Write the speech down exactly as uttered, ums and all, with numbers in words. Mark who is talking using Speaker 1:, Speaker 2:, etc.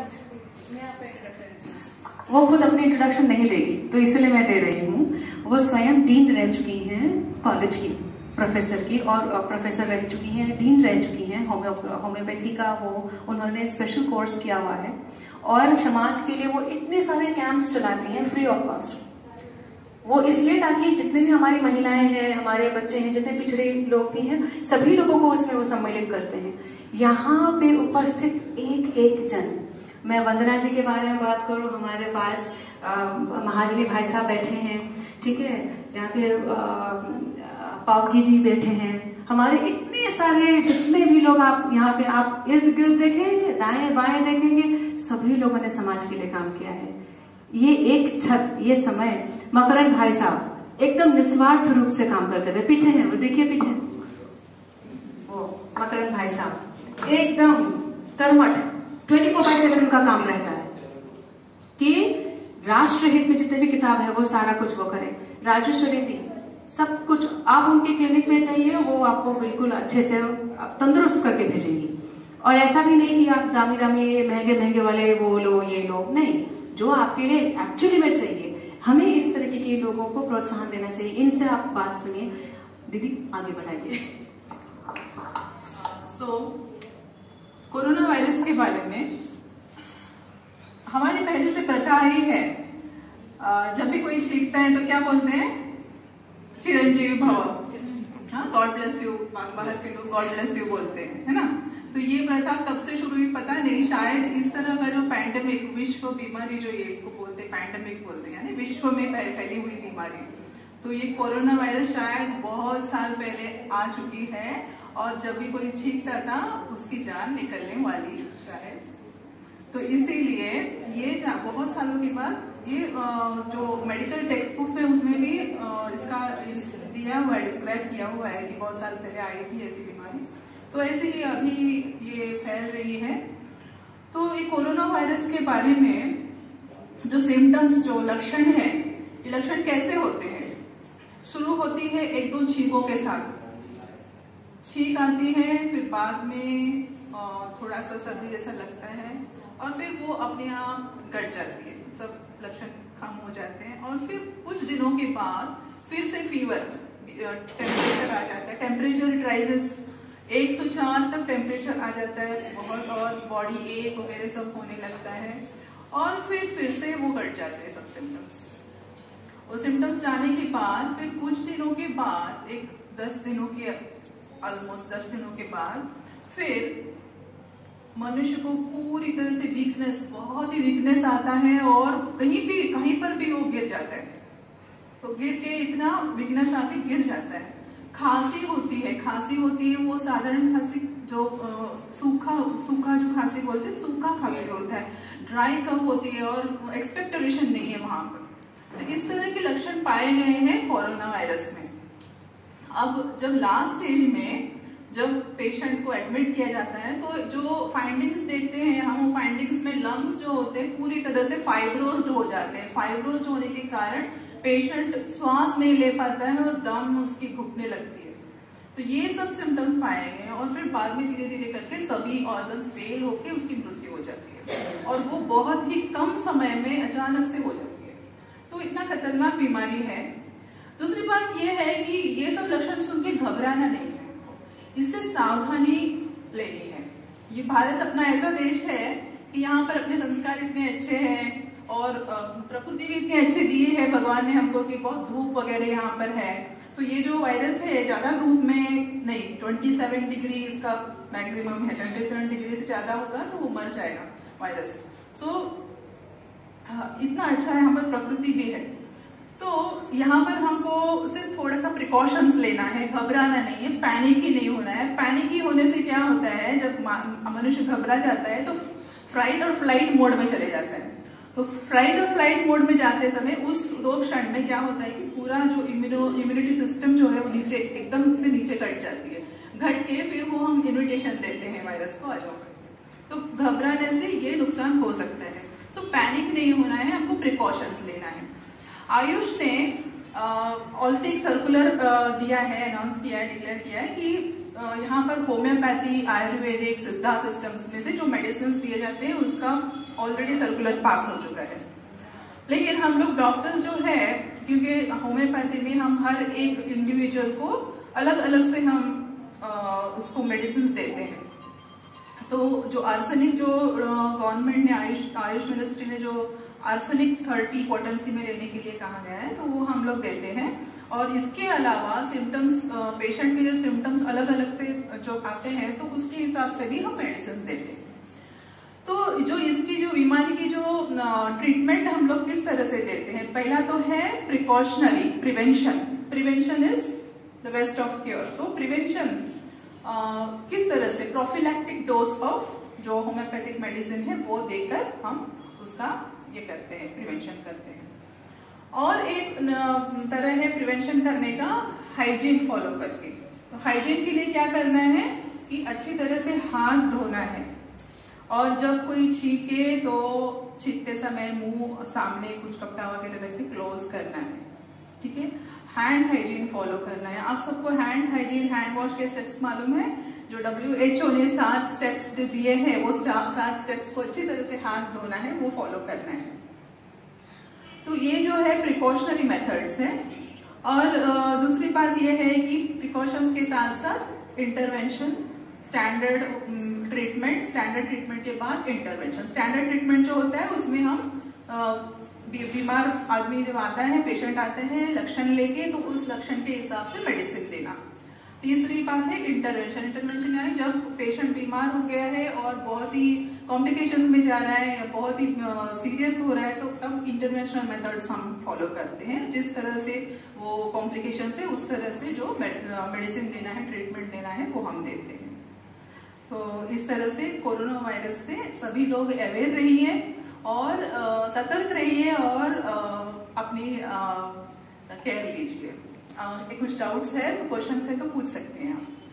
Speaker 1: वो खुद अपनी इंट्रोडक्शन नहीं देगी, तो इसलिए मैं दे रही हूँ। वो स्वयं डीन रह चुकी हैं कॉलेज की, प्रोफेसर की, और प्रोफेसर रह चुकी हैं, डीन रह चुकी हैं। होम्योपैथी का वो उन्होंने स्पेशल कोर्स किया हुआ है, और समाज के लिए वो इतने सारे कैंप्स चलाती हैं फ्री ऑफ कॉस्ट। वो इसलिए ताकि जितने भी हमारी महिलाएं हैं, हमारे बच्चे हैं, जितने पिछड़े लोग भी हैं, सभी लोगों को उसमें वो सम्मिलित करते हैं। यहाँ पे उपस्थित एक एक जन, मैं वंदना जी के बारे में बात करूं, हमारे पास महाजनी भाई साहब बैठे हैं, ठीक है, यहाँ पे पावकी जी बैठे हैं, हमारे इतने सारे जितने भी लोग आप यहाँ पे आप इर्द गिर्द देखेंगे, दाएं बाएं देखेंगे, सभी लोगों ने समाज के लिए काम किया है। ये एक छत, ये समय, मकरन भाई साहब एकदम निस्वार्थ रूप से काम करते थे। पीछे है वो, देखिए पीछे वो मकरन भाई साहब एकदम कर्मठ, ट्वेंटी फोर बाई सेवन उनका काम रहता है कि राष्ट्र हित में जितने भी किताब है वो सारा कुछ वो करें। राजेश्वरी थी, सब कुछ आप उनके क्लिनिक में चाहिए, वो आपको बिल्कुल अच्छे से तंदुरुस्त करके भेजेंगी। और ऐसा भी नहीं कि आप दामी दामी महंगे महंगे वाले वो लो ये लो, नहीं, जो आपके लिए एक्चुअली में चाहिए। हमें इस तरीके के लोगों को प्रोत्साहन देना चाहिए। इनसे आप बात सुनिए। दीदी आगे बढ़ाइए।
Speaker 2: सो कोरोना वायरस के बारे में हमारी पहले से प्रथा ही है, जब भी कोई छींकता है तो क्या बोलते हैं, चिरंजीवी भव, हाँ, गॉड ब्लेस यू, बाहर के लोग गॉड ब्लेस यू बोलते हैं, है ना। तो ये प्रथा कब से शुरू हुई पता नहीं, शायद इस तरह का जो पैंडेमिक, विश्व बीमारी जो ये इसको बोलते हैं, पैंडेमिक बोलते हैं, यानी विश्व में फैली हुई बीमारी, तो ये कोरोना वायरस शायद बहुत साल पहले आ चुकी है, और जब भी कोई छींकता था उसकी जान निकलने वाली शायद। तो इसीलिए ये बहुत सालों के बाद ये जो मेडिकल टेक्स्ट बुक्स में उसमें भी इसका इस दिया हुआ है, डिस्क्राइब किया हुआ है कि बहुत साल पहले आई थी ऐसी बीमारी। तो ऐसे ही अभी ये फैल रही है। तो ये कोरोना वायरस के बारे में जो सिम्टम्स, जो लक्षण है, ये लक्षण कैसे होते हैं? शुरू होती है एक दो छींकों के साथ, छींक आती है, फिर बाद में थोड़ा सा सर्दी जैसा लगता है, और फिर वो अपने आप घट जाती है, सब लक्षण कम हो जाते हैं। और फिर कुछ दिनों के बाद फिर से फीवर, टेम्परेचर आ जाता है, टेम्परेचर राइजेस, एक सौ चार तक टेम्परेचर आ जाता है बहुत, और बॉडी एक वगैरह सब होने लगता है, और फिर फिर से वो घट जाते हैं सब सिम्टम्स। वो सिम्टम्स जाने के बाद फिर कुछ दिनों के बाद, एक दस दिनों के ऑलमोस्ट दस दिनों के बाद फिर मनुष्य को पूरी तरह से वीकनेस, बहुत ही वीकनेस आता है, और कहीं भी कहीं पर भी वो गिर जाता है। तो गिर के इतना वीकनेस आके गिर जाता है। खांसी होती है, खांसी होती है वो साधारण खांसी, जो सूखा सूखा जो खांसी बोलते हैं, सूखा खांसी होता है, ड्राई कफ होती है, और एक्सपेक्टोरेशन नहीं है वहां पर। तो इस तरह के लक्षण पाए गए हैं कोरोना वायरस में। अब जब लास्ट स्टेज में जब पेशेंट को एडमिट किया जाता है, तो जो फाइंडिंग्स देखते हैं हम, वो फाइंडिंग्स में लंग्स जो होते हैं पूरी तरह से फाइब्रोज्ड हो जाते हैं। फाइब्रोज्ड होने के कारण पेशेंट श्वास नहीं ले पाता है और दम उसकी घुटने लगती है। तो ये सब सिम्टम्स पाए गए हैं, और फिर बाद में धीरे धीरे करके सभी ऑर्गन्स फेल होकर उसकी मृत्यु हो जाती है, और वो बहुत ही कम समय में अचानक से हो जाती है। तो इतना खतरनाक बीमारी है। दूसरी बात यह है कि ये सब लक्षण सुन के घबराना नहीं है, इससे सावधानी लेनी है। ये भारत अपना ऐसा देश है कि यहाँ पर अपने संस्कार इतने अच्छे हैं, और प्रकृति भी इतने अच्छे दिए है भगवान ने हमको कि बहुत धूप वगैरह यहाँ पर है। तो ये जो वायरस है ज्यादा धूप में नहीं, सत्ताईस डिग्री इसका मैक्सिमम है, सत्ताईस डिग्री से ज्यादा होगा तो वो मर जाएगा वायरस। सो इतना अच्छा है, यहाँ पर प्रकृति भी है। तो यहाँ पर हमको सिर्फ थोड़ा सा प्रिकॉशंस लेना है, घबराना नहीं है, पैनिक ही नहीं होना है। पैनिक ही होने से क्या होता है, जब मनुष्य घबरा जाता है तो फ्लाइट और फ्लाइट मोड में चले जाता है। तो फ्लाइट और फ्लाइट मोड में जाते समय उस दो क्षण में क्या होता है कि पूरा जो इम्यूनो इम्यूनिटी सिस्टम जो है वो नीचे एकदम से नीचे घट जाती है। घट के फिर वो हम इन्विटेशन देते हैं वायरस को आ जाओ। तो घबराने से ये नुकसान हो सकता है। सो so, पैनिक नहीं होना है, हमको प्रिकॉशंस लेना है। आयुष ने ऑलरेडी सर्कुलर दिया है, अनाउंस किया है, डिक्लेयर किया है कि यहाँ पर होम्योपैथी, आयुर्वेदिक, सिद्धा सिस्टम्स में से जो मेडिसिन दिए जाते हैं उसका ऑलरेडी सर्कुलर पास हो चुका है। लेकिन हम लोग डॉक्टर्स जो है, क्योंकि होम्योपैथी में हम हर एक इंडिविजुअल को अलग अलग से हम आ, उसको मेडिसिन देते हैं। तो जो आर्सेनिक जो गवर्नमेंट ने आयुष आयुष मिनिस्ट्री ने जो आर्सेनिक थर्टी पोटेंसी में लेने के लिए कहा गया है, तो वो हम लोग देते हैं। और इसके अलावा सिम्टम्स, पेशेंट के जो सिम्टम्स अलग अलग से जो आते हैं, तो उसके हिसाब से भी हम मेडिसिन देते हैं। तो जो इसकी जो बीमारी की जो ट्रीटमेंट हम लोग किस तरह से देते हैं, पहला तो है precautionary, prevention. Prevention is the best of cure. So prevention किस तरह से, प्रोफिलैक्टिक डोज ऑफ जो होम्योपैथिक मेडिसिन है वो देकर हम उसका ये करते हैं, प्रिवेंशन करते हैं। और एक तरह है प्रिवेंशन करने का हाइजीन फॉलो करके। तो हाइजीन के लिए क्या करना है कि अच्छी तरह से हाथ धोना है, और जब कोई छींके तो छींकते समय मुंह सामने कुछ कपड़ा वगैरह रख के क्लोज करना है, ठीक है। हैंड हाइजीन फॉलो करना है। आप सबको हैंड हाइजीन, हैंड वॉश के स्टेप्स मालूम है? जो डब्ल्यू एच ओ ने सात स्टेप्स जो दिए हैं, वो सात स्टेप्स को अच्छी तरह से हाथ धोना है, वो फॉलो करना है। तो ये जो है प्रिकॉशनरी मेथड्स है। और दूसरी बात ये है कि प्रिकॉशंस के साथ साथ intervention, standard treatment, standard treatment के बाद इंटरवेंशन। स्टैंडर्ड ट्रीटमेंट जो होता है उसमें हम बीमार आदमी जब आता है, पेशेंट आते हैं लक्षण लेके, तो उस लक्षण के हिसाब से मेडिसिन देना। तीसरी बात है इंटरवेंशन। इंटरवेंशन यानी जब पेशेंट बीमार हो गया है और बहुत ही कॉम्प्लिकेशंस में जा रहा है या बहुत ही सीरियस हो रहा है, तो तब इंटरवेंशनल मेथड्स हम फॉलो करते हैं। जिस तरह से वो कॉम्प्लिकेशन है उस तरह से जो मेडिसिन देना है, ट्रीटमेंट देना है, वो हम देते हैं। तो इस तरह से कोरोना वायरस से सभी लोग अवेयर रहिए और सतर्क रहिए और अपनी केयर लीजिए। कुछ डाउट्स है तो क्वेश्चन है तो पूछ सकते हैं आप।